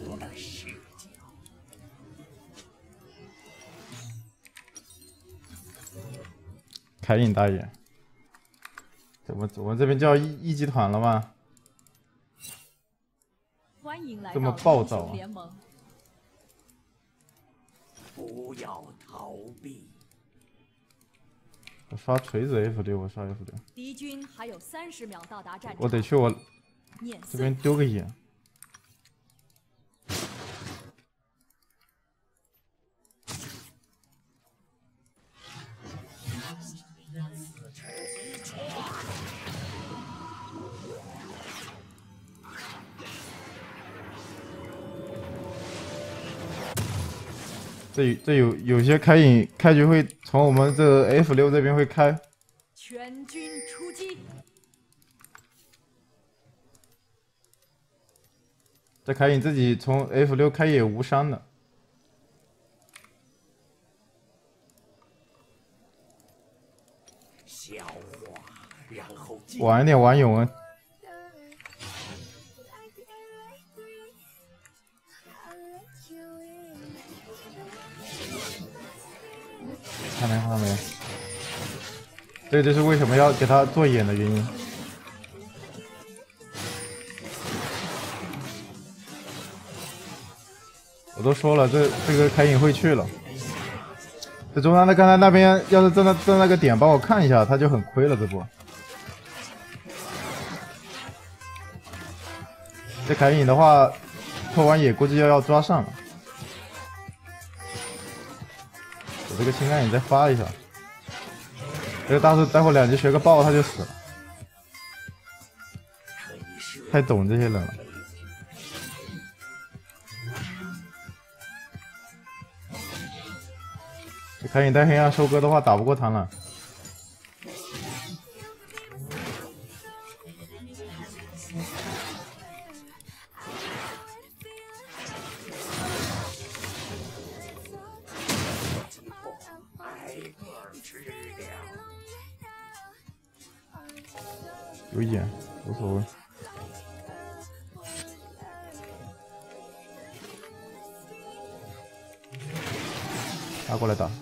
凯隐大爷，我们这边叫一集团了吗？ 欢迎来这么到暴躁啊！ 英雄联盟。 不要逃避。 我刷锤子 F6，我刷 F6。 敌军还有30秒到达战场。 我得去我碾碎这边丢个眼。这有些开隐开局会从我们这个 F6这边会开。 全军出击！ 这开隐自己从 F6开野无伤的。 消化，然后晚一点玩永恩。看没？这就是为什么要给他做眼的原因。我都说了，这个开隐会去了。这中央的刚才那边要是在那个点帮我看一下，他就很亏了这波。这凯隐的话，拖完野估计要抓上了。我这个青钢影再发一下，这个大树待会2级学个爆他就死了，太懂这些人了。这凯隐带黑暗收割的话打不过螳螂。有眼无所谓。他过来打。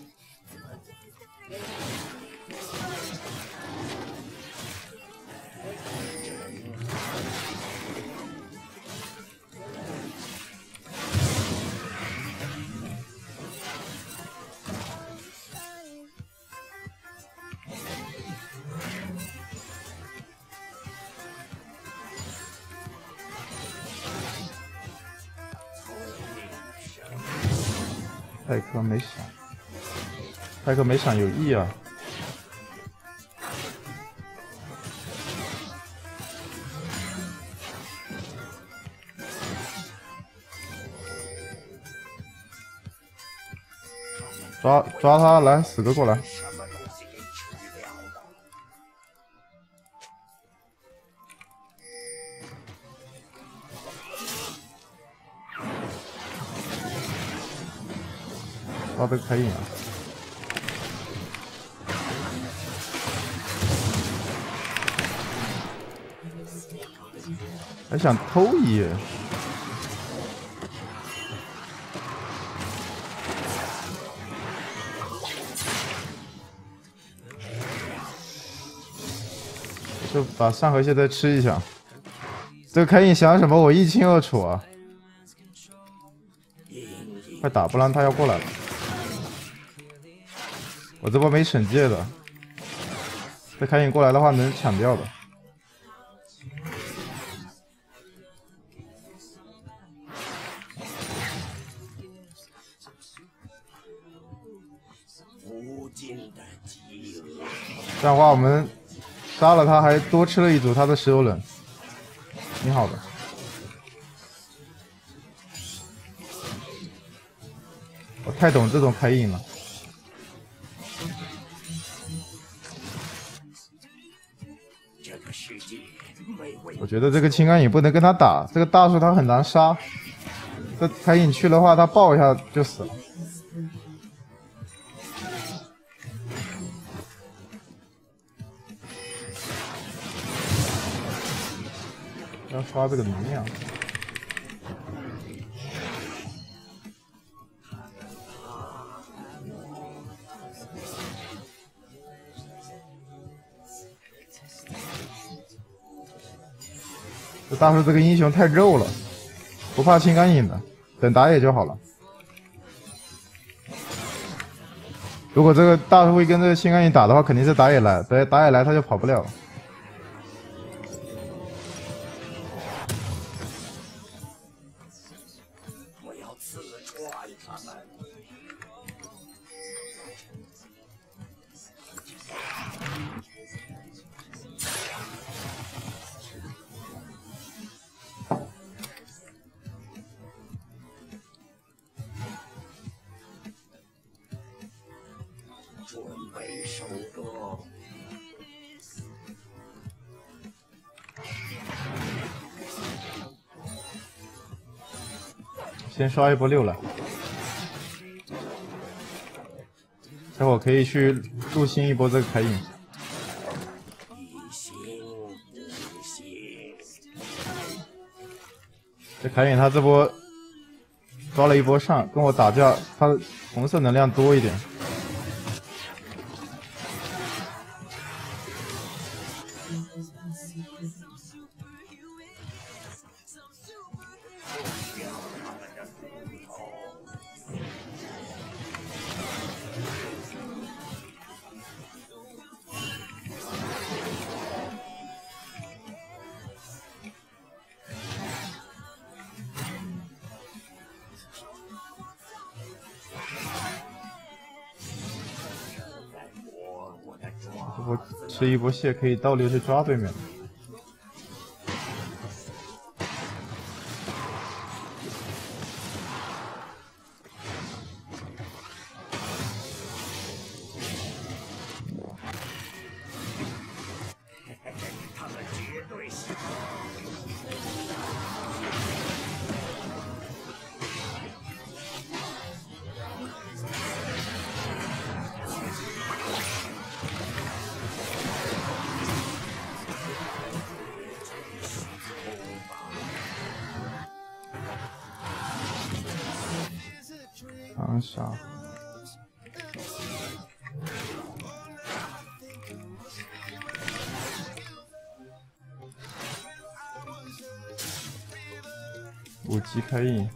泰克没闪，泰克没闪有意啊！抓他来，死哥过来！抓这个开影啊！还想偷一眼。就把上河蟹再吃一下。这个开影想什么，我一清二楚啊！快打，不然他要过来了。我这波没惩戒的，这开影过来的话能抢掉的。这样的话，我们杀了他，还多吃了一组他的石油冷，挺好的。我太懂这种开影了。我觉得这个青钢影不能跟他打，这个大树他很难杀。这开影去的话，他爆一下就死了。要刷这个能量。 大叔这个英雄太肉了，不怕青钢影的，等打野就好了。如果这个大叔会跟这个青钢影打的话，肯定是打野来，打野来他就跑不了。 我要刺穿他们。准备收割。 先刷一波6了，待会可以去入新一波这个开影。 一心无心。 这凯隐他这波抓了一波上，跟我打架，他红色能量多一点。这波吃一波蟹可以倒流去抓对面。 他们绝对是。 长沙。5级开印，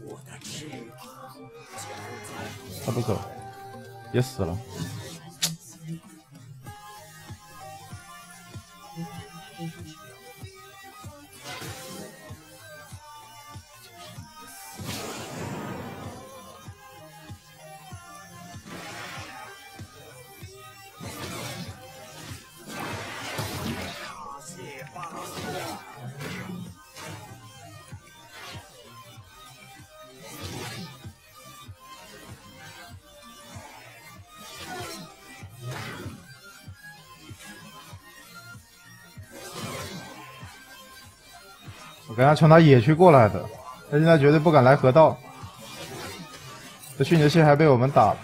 他不走，也死了。我刚刚从他野区过来的，他现在绝对不敢来河道。这迅捷系还被我们打了。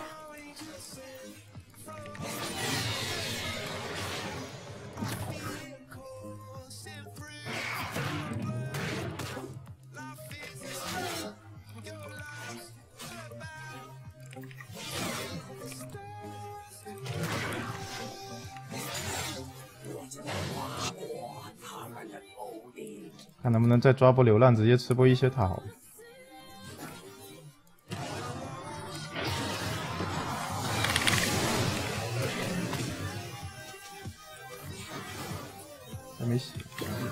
看能不能再抓波流浪，直接吃波一血塔好了。还没洗。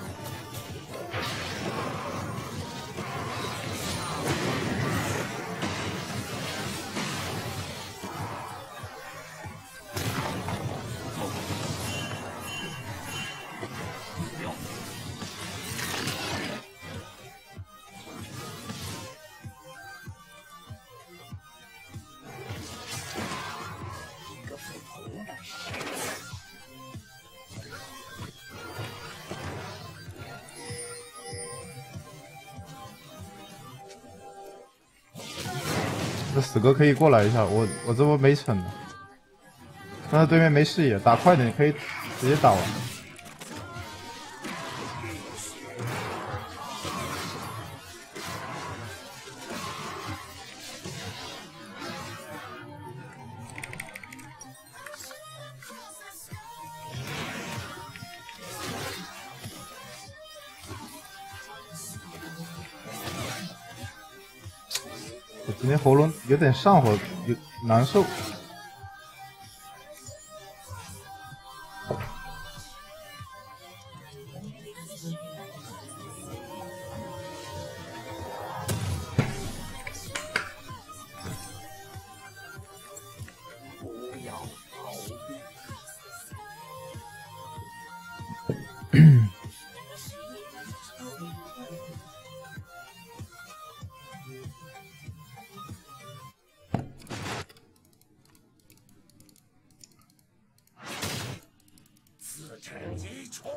这死哥可以过来一下，我这波没惩的，但是对面没视野，打快点可以直接打完。 我今天喉咙有点上火，有难受。 不要逃避。自成一创。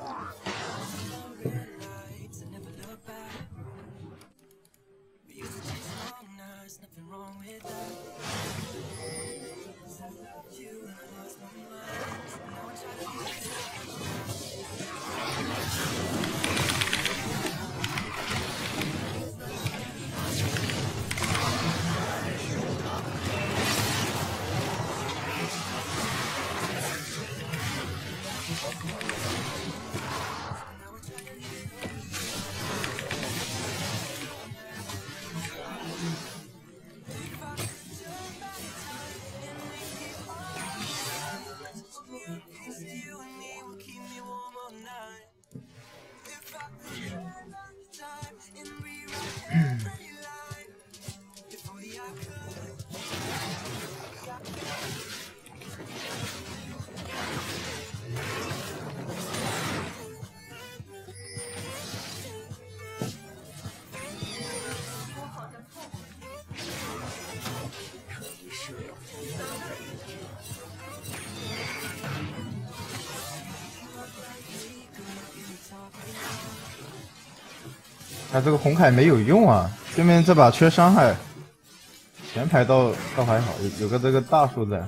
他这个红铠没有用啊，对面这把缺伤害，前排倒还好，有个这个大树在，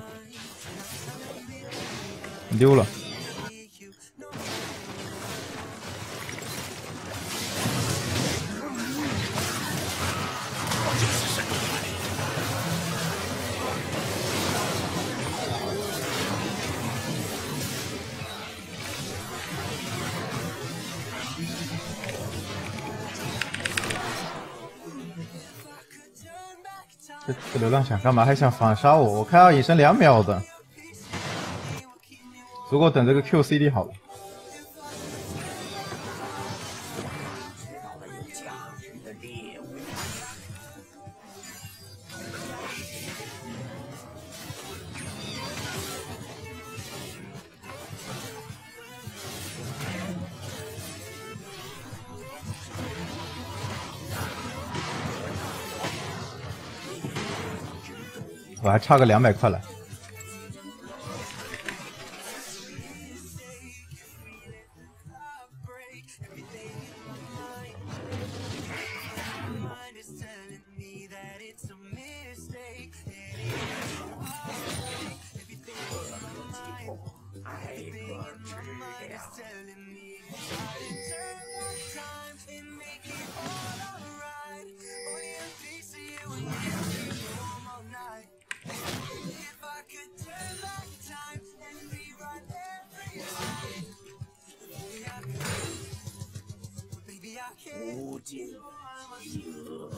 溜了。这流浪想干嘛？还想反杀我？我看到隐身2秒的，足够等这个 QCD 好了。 到了有价值的猎物。 我还差个200块了。无尽饥饿。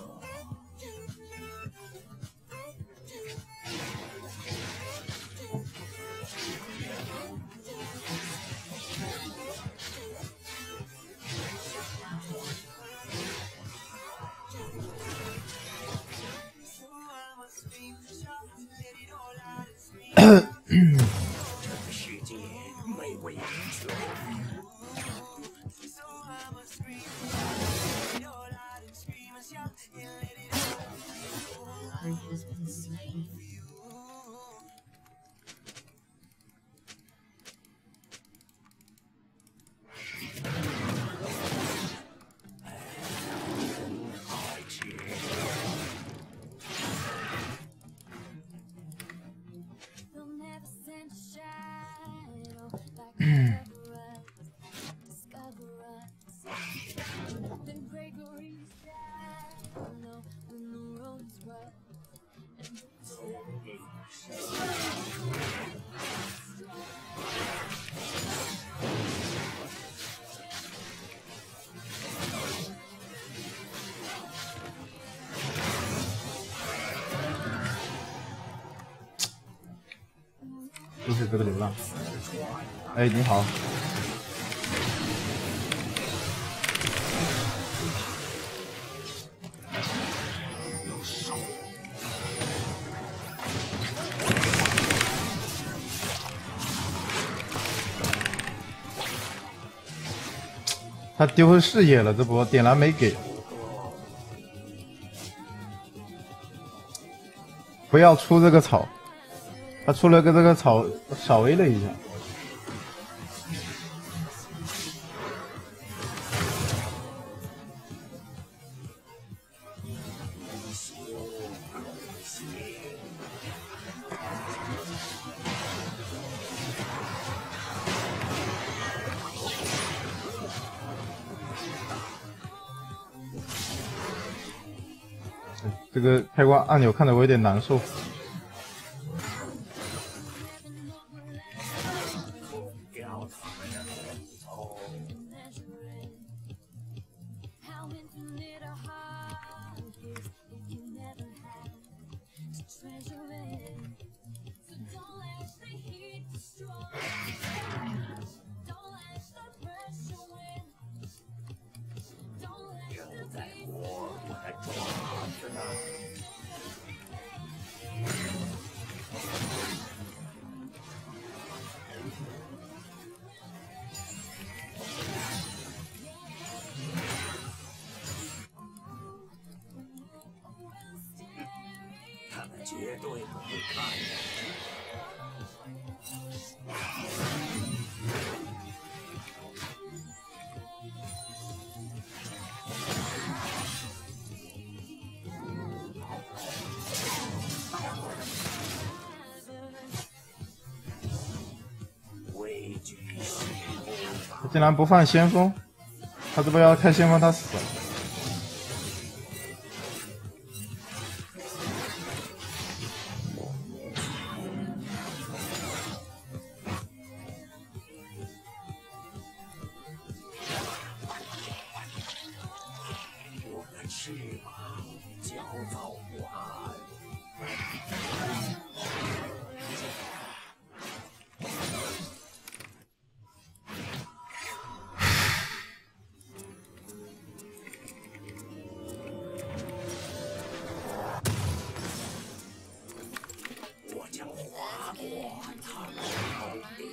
世界美味无穷。 谢谢这个流浪。哎，你好。他丢视野了，这波点燃没给。不要出这个草，他出了个这个草，少 A 了一下。这个开关按钮看得我有点难受。 绝对不会看畏惧他竟然不放先锋，他这波要开先锋，他死了。 翅膀焦躁不安。我将划过他们的头顶。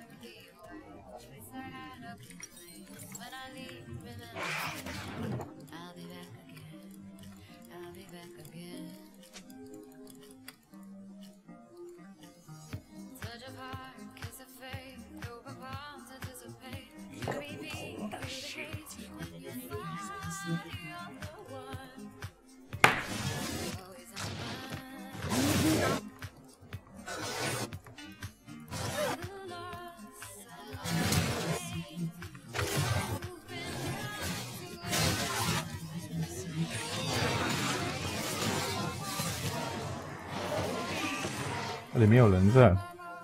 里面有人在。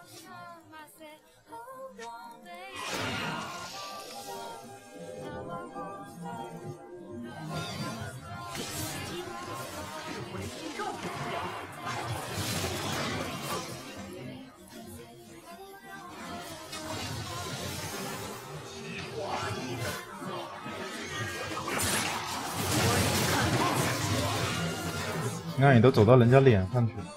你看，你都走到人家脸上去了。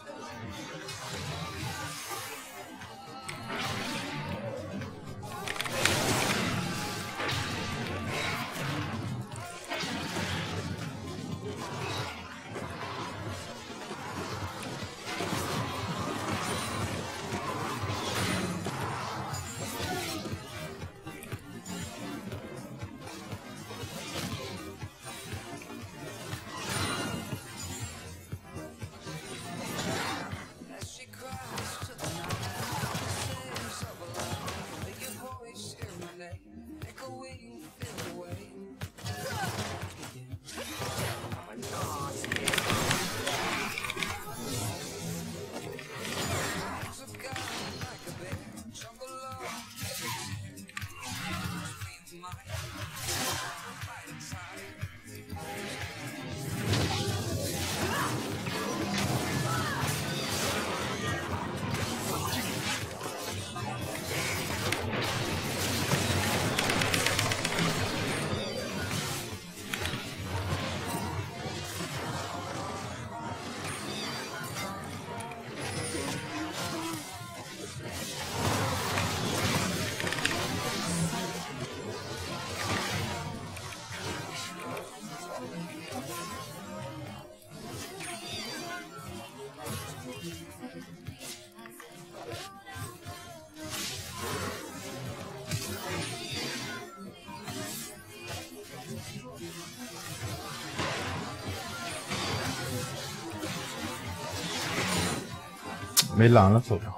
没蓝了，走。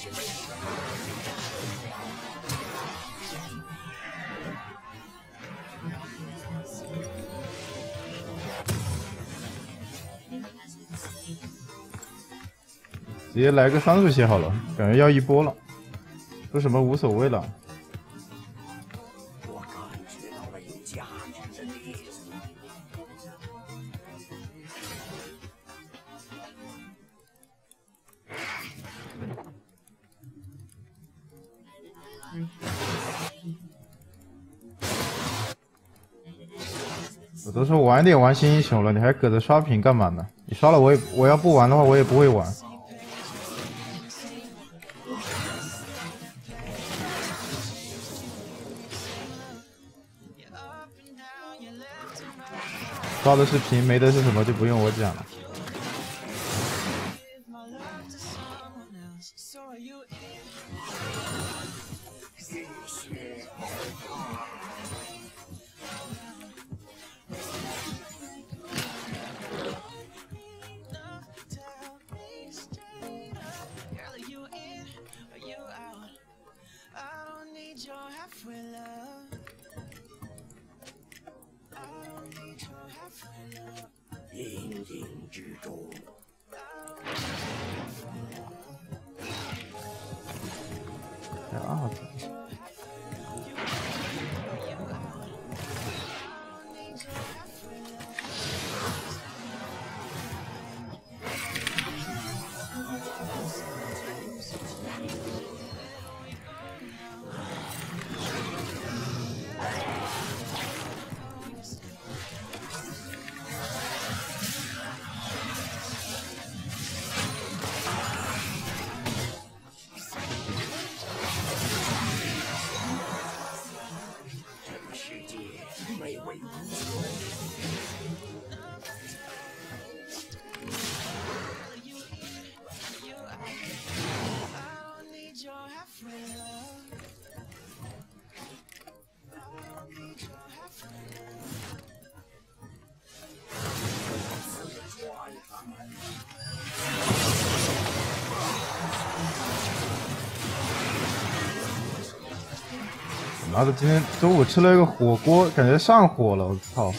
直接来个3速血好了，感觉要一波了，说什么无所谓了。 我感觉到了有价值的例子。 我都说晚点玩新英雄了，你还搁着刷屏干嘛呢？你刷了我要不玩的话，我也不会玩。刷的是屏，没的是什么就不用我讲了。 阴影之中， 啊！ 美味无穷。 妈的，今天中午吃了一个火锅，感觉上火了，我操！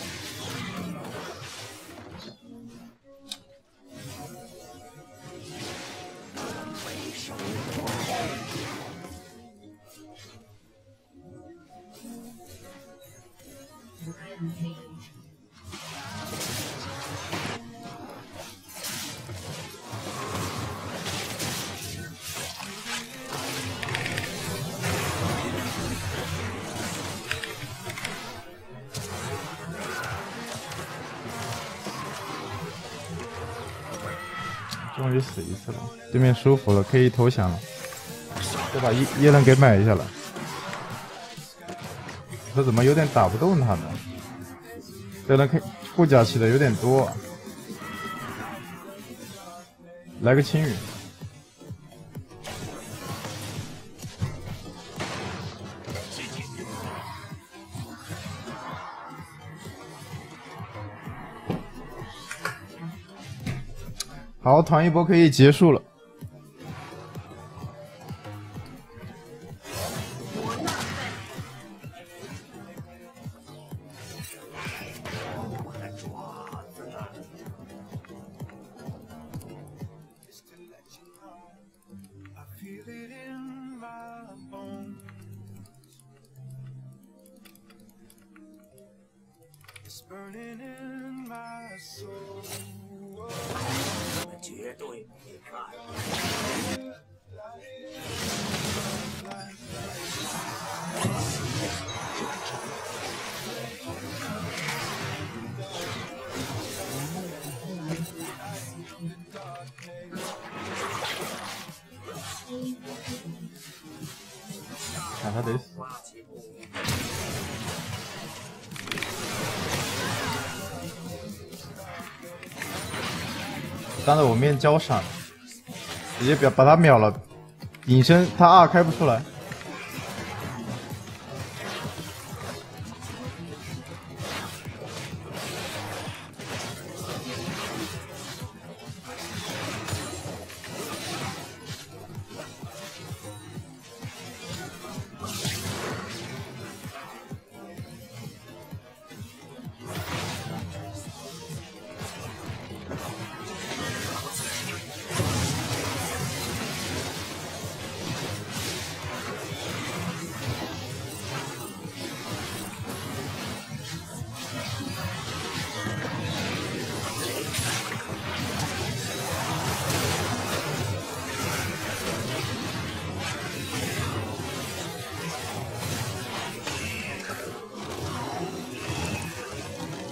终于死一次了，对面舒服了，可以投降了，再把叶人给买下来。这怎么有点打不动他呢？这人护甲起的有点多，来个青羽。好，团一波可以结束了。 绝对没看。 看他得死。当着我面交闪，直接把他秒了，隐身他2开不出来。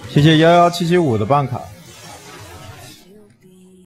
谢谢11775的办卡。